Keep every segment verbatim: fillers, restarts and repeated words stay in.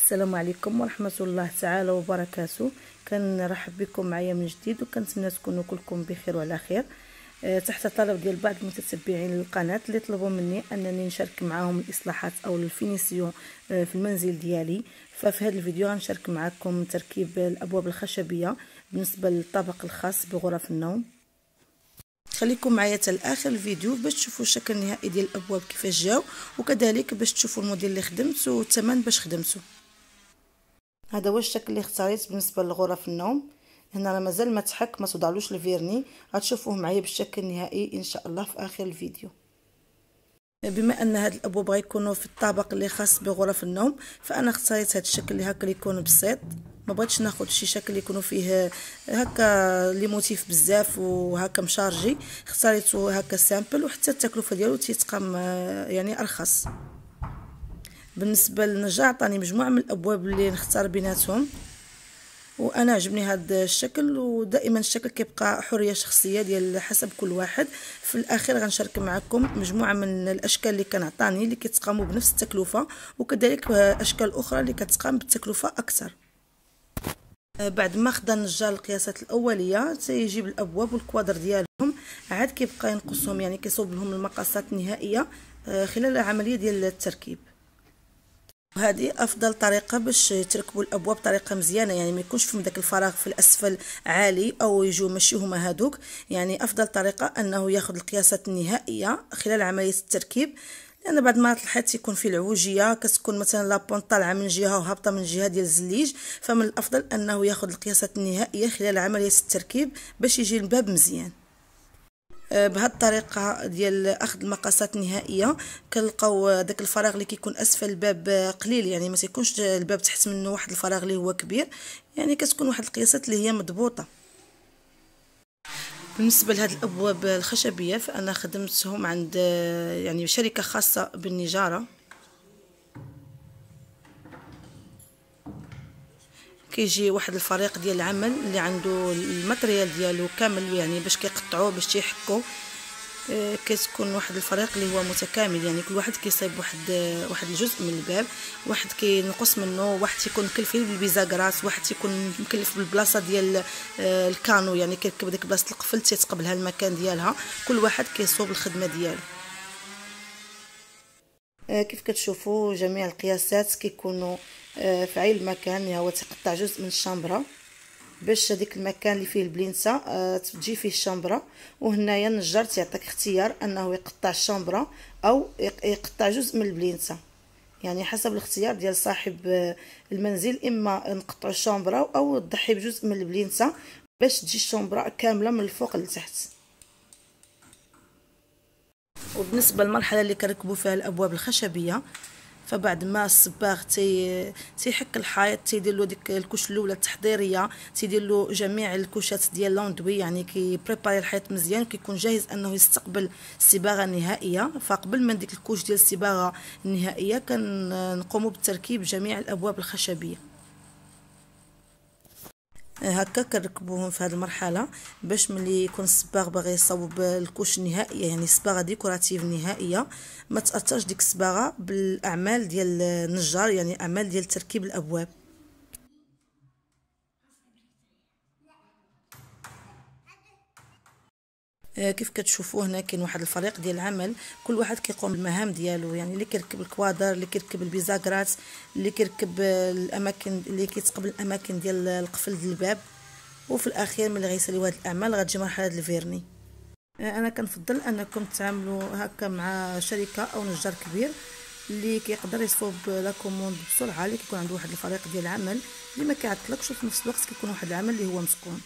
السلام عليكم ورحمه الله تعالى وبركاته. كنرحب بكم معايا من جديد وكنتمنى تكونوا كلكم بخير وعلى خير. أه تحت طلب ديال بعض المتتبعين للقناه اللي طلبوا مني انني نشارك معاهم الاصلاحات او الفينيسيون أه في المنزل ديالي. ففي هذا الفيديو غنشارك معكم تركيب الابواب الخشبيه بالنسبه للطابق الخاص بغرف النوم. خليكم معايا حتى لاخر الفيديو باش تشوفوا الشكل النهائي ديال الابواب كيفاش جاو، وكذلك باش تشوفوا الموديل اللي خدمت والثمن باش خدمته. هذا هو الشكل اللي اختاريت بالنسبه لغرف النوم. هنا راه مازال ما تحك، ما توضعلوش الفيرني، غتشوفوه معايا بالشكل النهائي ان شاء الله في اخر الفيديو. بما ان هاد الابواب غيكونوا في الطابق اللي خاص بغرف النوم، فانا اختاريت هاد الشكل اللي هكا يكون بسيط. ما بغيتش ناخذ شي شكل يكونوا فيه هكا لي موتيف بزاف وهكا مشارجي، اختاريته هكا سامبل وحتى التكلفه ديالو تيتقام يعني ارخص. بالنسبه للنجار عطاني مجموعه من الابواب اللي نختار بيناتهم، وانا عجبني هذا الشكل، ودائما الشكل كيبقى حريه شخصيه ديال حسب كل واحد. في الاخير غنشارك معكم مجموعه من الاشكال اللي كان عطاني اللي كيتقاموا بنفس التكلفه، وكذلك اشكال اخرى اللي كتقام بالتكلفه اكثر. بعد ما خدا النجار القياسات الاوليه تيجيب الابواب والكوادر ديالهم، عاد كيبقى ينقصهم، يعني كيصوب لهم المقاسات النهائيه خلال العمليه ديال التركيب. وهذه افضل طريقه باش تركبوا الابواب بطريقه مزيانه، يعني ما يكونش فيهم داك الفراغ في الاسفل عالي او يجوا ماشي هما هادوك. يعني افضل طريقه انه ياخذ القياسات النهائيه خلال عمليه التركيب، لان بعد ما الحيط يكون فيه العوجيه، كتكون مثلا لابون طالعه من جهه وهابطه من جهه ديال الزليج، فمن الافضل انه ياخذ القياسات النهائيه خلال عمليه التركيب باش يجي الباب مزيان. بهذه الطريقه ديال اخذ المقاسات النهائيه كنلقاو داك الفراغ اللي كيكون اسفل الباب قليل، يعني ما تيكونش الباب تحت منه واحد الفراغ اللي هو كبير، يعني كتكون واحد القياسات اللي هي مضبوطه. بالنسبه لهاد الابواب الخشبيه فانا خدمتهم عند يعني شركه خاصه بالنجاره. كيجي واحد الفريق ديال العمل اللي عنده الماتريال ديالو كامل، يعني باش كيقطعوه باش تيحكوا. كتكون واحد الفريق اللي هو متكامل، يعني كل واحد كيصايب واحد واحد الجزء من الباب، واحد كينقص منه، واحد تيكون مكلف بالبيزاكراس، واحد تيكون مكلف بالبلاصه ديال الكانو، يعني كيركب ديك بلاصه القفل تيتقبلها المكان ديالها. كل واحد كيصوب الخدمه ديالو. كيف كتشوفوا جميع القياسات كيكونوا في عين المكان، هو تقطع جزء من الشامبره باش هذيك المكان اللي فيه البلينسه تجي فيه الشامبره. وهنايا النجار تيعطيك اختيار انه يقطع الشامبره او يقطع جزء من البلينسه، يعني حسب الاختيار ديال صاحب المنزل، اما نقطعوا الشامبره او تضحي بجزء من البلينسه باش تجي الشامبره كامله من الفوق لتحت. وبالنسبه للمرحله اللي كنركبوا فيها الابواب الخشبيه، فبعد ما الصباغ تي تيحك الحائط تيدير له ديك الكوش الاولى التحضيريه، تيدير له جميع الكوشات ديال لوندوي، يعني كيبريباري الحائط مزيان وكيكون جاهز انه يستقبل الصباغه النهائيه. فقبل من ديك الكوش ديال الصباغه النهائيه كنقوموا بتركيب جميع الابواب الخشبيه. هكا كنركبوهم في هذه المرحله باش ملي يكون الصباغ باغي يصاوب الكوش النهائيه، يعني صباغه ديكوراتيف نهائيه، ما تاثرش ديك الصباغه بالاعمال ديال النجار، يعني اعمال ديال تركيب الابواب. كيف كتشوفوا هنا كاين واحد الفريق ديال العمل، كل واحد كيقوم بالمهام ديالو، يعني اللي كيركب الكوادر، اللي كيركب البيزاكرات، اللي كيركب الاماكن اللي كيتقبل الاماكن ديال القفل ديال الباب. وفي الاخير ملي غيساليو هاد الاعمال غتجي مرحله الفيرني. انا كنفضل انكم تعاملوا هكا مع شركه او نجار كبير اللي كيقدر يصوب لا كوموند بسرعه، اللي كيكون عنده واحد الفريق ديال العمل اللي ما كيعطلكش، وفي نفس الوقت كيكون واحد العمل اللي هو مسكون.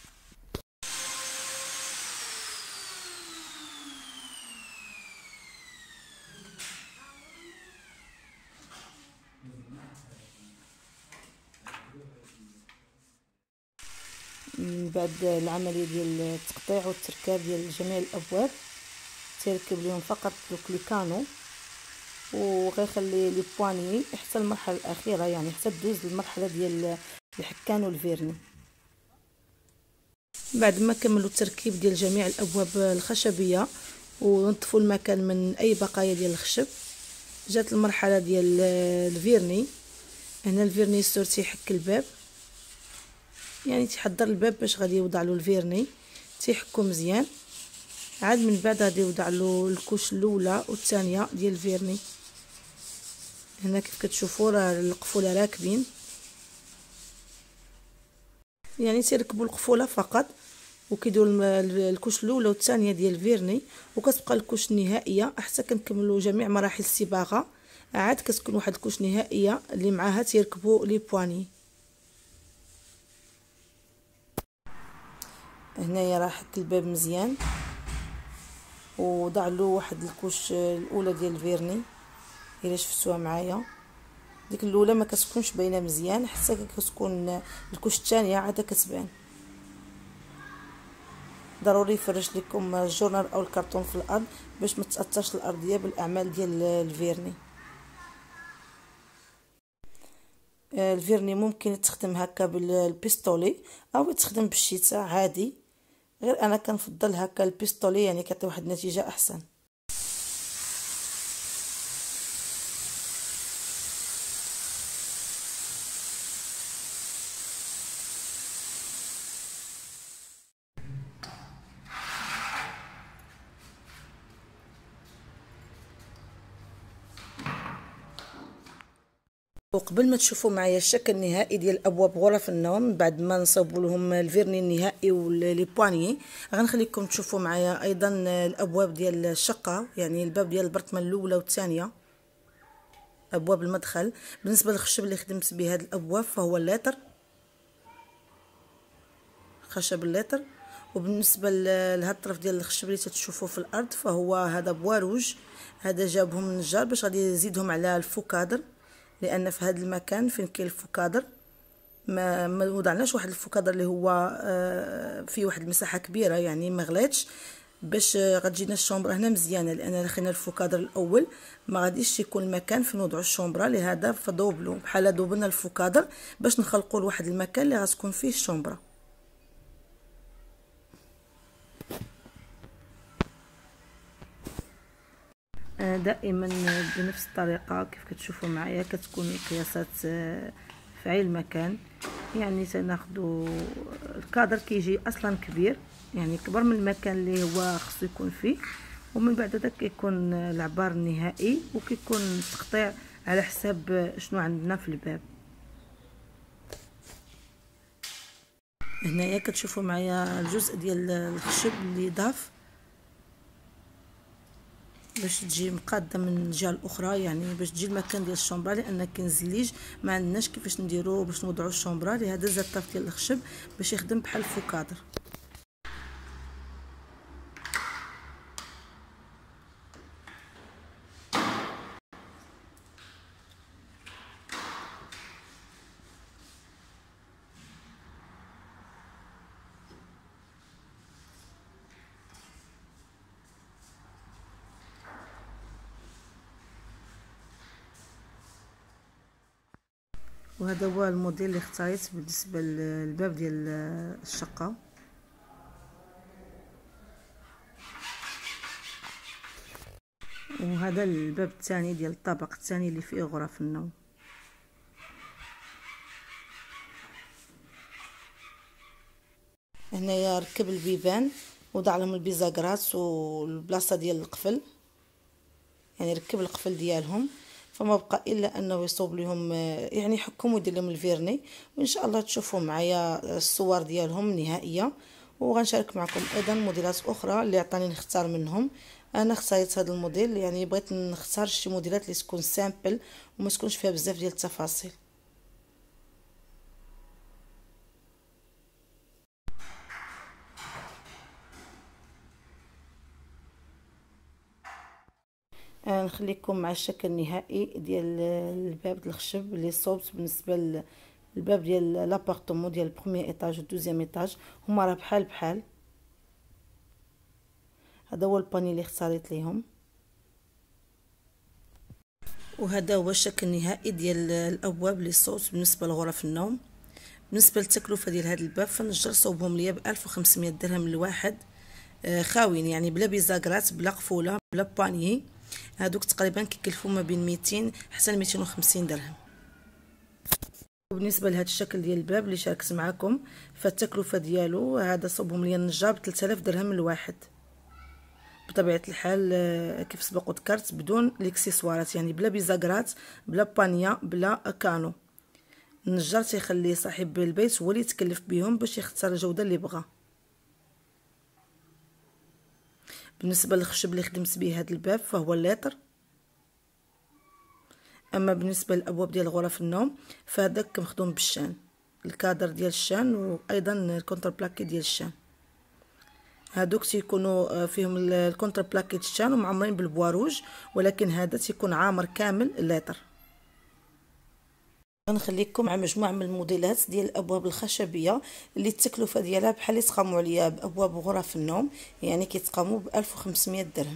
من بعد العمليه ديال التقطيع والتركاب ديال جميع الابواب تيركب لهم فقط دوك لي كانو، وغيخلي لي بواني حتى المرحله الاخيره، يعني حتى دوز للمرحله ديال الحكان والفيرني. بعد ما كملوا التركيب ديال جميع الابواب الخشبيه ونظفوا المكان من اي بقايا ديال الخشب، جات المرحله ديال الفيرني. هنا الفيرنيسور تيحك الباب، يعني تيحضر الباب باش غادي يوضع له الفيرني، تيحكو مزيان. عاد من بعد غادي يوضع له الكوش الاولى والثانيه ديال الفيرني. هنا كيف كتشوفوا راه القفوله راكبين، يعني تيركبوا القفوله فقط وكيديروا الكوش الاولى والثانيه ديال الفيرني، وكتبقى الكوش النهائيه حتى كنكملوا جميع مراحل الصباغه. عاد كتكون واحد الكوش نهائيه اللي معاها تيركبوا لي بواني. هنايا راه حك الباب مزيان وضع له واحد الكوش الاولى ديال الفيرني، الا شفتوها معايا ديك الاولى ما كتكونش باينه مزيان حتى كتكون الكوش الثانيه عاد كتبان. ضروري يفرش لكم الجورنال او الكرتون في الارض باش ما تاثرش الارضيه بالاعمال ديال الفيرني. الفيرني ممكن تستخدم هكا بالبيستولي او تستخدم بالشتاء عادي، غير انا كنفضل هكا البيستولي، يعني كيعطي واحد النتيجه احسن. وقبل ما تشوفوا معايا الشكل النهائي ديال ابواب غرف النوم بعد ما نصوبوا لهم الفيرني النهائي ولي بواني، غنخليكم تشوفوا معايا ايضا الابواب ديال الشقه، يعني الباب ديال البرطمان الاولى والثانيه، ابواب المدخل. بالنسبه للخشب اللي خدمت به هذه الابواب فهو الليتر، خشب الليتر. وبالنسبه لهذا الطرف ديال الخشب اللي تتشوفوه في الارض فهو هذا بواروج، هذا جابهم من النجار باش غادي يزيدهم على الفوكادر، لان في هذا المكان فين كاين الفوكادر ما ما وضعناش واحد الفوكادر اللي هو آه فيه واحد المساحه كبيره، يعني ما غليتش باش غتجينا الشومبره هنا مزيانه، لان خلينا الفوكادر الاول ما غاديش يكون المكان فين نوضعوا الشومبره، لهذا فدوبلو بحال دوبلنا الفوكادر باش نخلقوا لواحد المكان اللي غتكون فيه الشومبره. دائما بنفس الطريقه كيف كتشوفوا معايا كتكون القياسات في عين المكان، يعني تناخذوا الكادر كيجي اصلا كبير، يعني كبر من المكان اللي هو خصو يكون فيه، ومن بعد ذاك كيكون العبار النهائي وكيكون التقطيع على حساب شنو عندنا في الباب. هنايا كتشوفوا معايا الجزء ديال الخشب اللي ضاف باش تجي مقاده من الجهه الاخرى، يعني باش تجي المكان ديال الشومبره، لان كاين الزليج ما عندناش كيفاش نديرو باش نوضعوا الشومبره، لهذا زاد الطرف ديال الخشب باش يخدم بحال الفوكادر. وهذا هو الموديل اللي اختاريت بالنسبه للباب ديال الشقه. وهذا الباب الثاني ديال الطابق الثاني اللي فيه غرف النوم. هنايا ركب البيبان وضع لهم البيزاكراس والبلاصه ديال القفل، يعني ركب القفل ديالهم، فما بقى الا انه يصوب لهم يعني يحكم ويدير لهم الفيرني. وان شاء الله تشوفوا معايا الصور ديالهم النهائيه، وغنشارك معكم ايضا موديلات اخرى اللي عطاني نختار منهم. انا اختاريت هذا الموديل، يعني بغيت نختار شي موديلات اللي تكون سامبل وما تكونش فيها بزاف ديال التفاصيل. نخليكم مع الشكل النهائي ديال الباب ديال الخشب اللي صوبت بالنسبه للباب ديال لابارطمون ديال البروميير ايطاج والدوزيام ايطاج، هما راه بحال بحال. هذا هو الباني اللي اختاريت ليهم، وهذا هو الشكل النهائي ديال الابواب اللي صوبت بالنسبه لغرف النوم. بالنسبه للتكلفه ديال هذا الباب فالنجار صوبهم ليا ب ألف وخمسمية درهم الواحد، خاويين يعني بلا بيزاكرات بلا قفوله بلا بانيي. هادوك تقريبا كيكلفوا ما بين ميتين حتى ميتين وخمسين درهم. وبالنسبه لهذا الشكل ديال الباب اللي شاركت معكم، فالتكلفه ديالو هذا صوبهم لي النجار ب ثلاثة آلاف درهم الواحد بطبيعه الحال، كيف سبق وذكرت بدون الاكسسوارات، يعني بلا بيزاكرات بلا بانيا بلا كانو. النجار تيخلي صاحب البيت هو اللي يتكلف بهم باش يختار الجوده اللي بغا. بالنسبه للخشب اللي خدمت به هذا الباب فهو الليطر. اما بالنسبه للابواب ديال غرف النوم فهذاك مخدوم بالشان، الكادر ديال الشان وايضا الكونتر بلاكي ديال الشان. هادوك تيكونوا فيهم الكونتر بلاكي ديال الشان ومعمرين بالبواروج، ولكن هذا تيكون عامر كامل الليطر. غنخليكم مع مجموعه من الموديلات ديال الابواب الخشبيه اللي التكلفه ديالها بحال اللي تقاموا عليا بابواب غرف النوم، يعني كيتقاموا ب ألف وخمسمية درهم.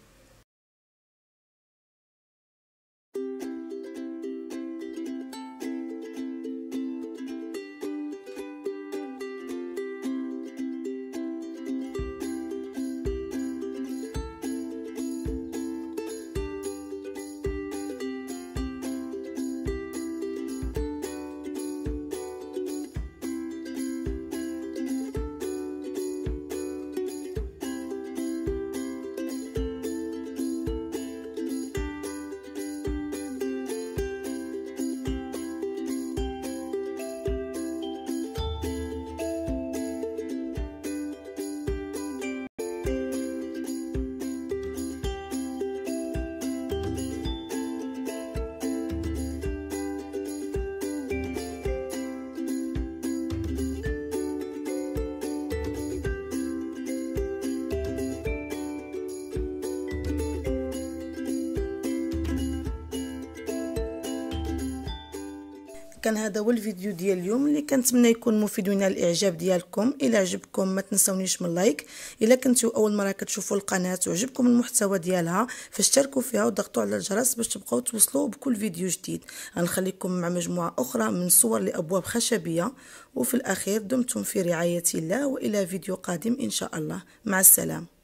كان هذا هو الفيديو ديال اليوم اللي كنتمنى يكون مفيد ونال الاعجاب ديالكم. الى عجبكم ما تنسونيش من لايك، الا كنتو اول مره كتشوفوا القناه وعجبكم المحتوى ديالها فاشتركوا فيها وضغطوا على الجرس باش تبقاو توصلوا بكل فيديو جديد. غنخليكم مع مجموعه اخرى من صور لابواب خشبيه، وفي الاخير دمتم في رعايه الله، والى فيديو قادم ان شاء الله. مع السلامه.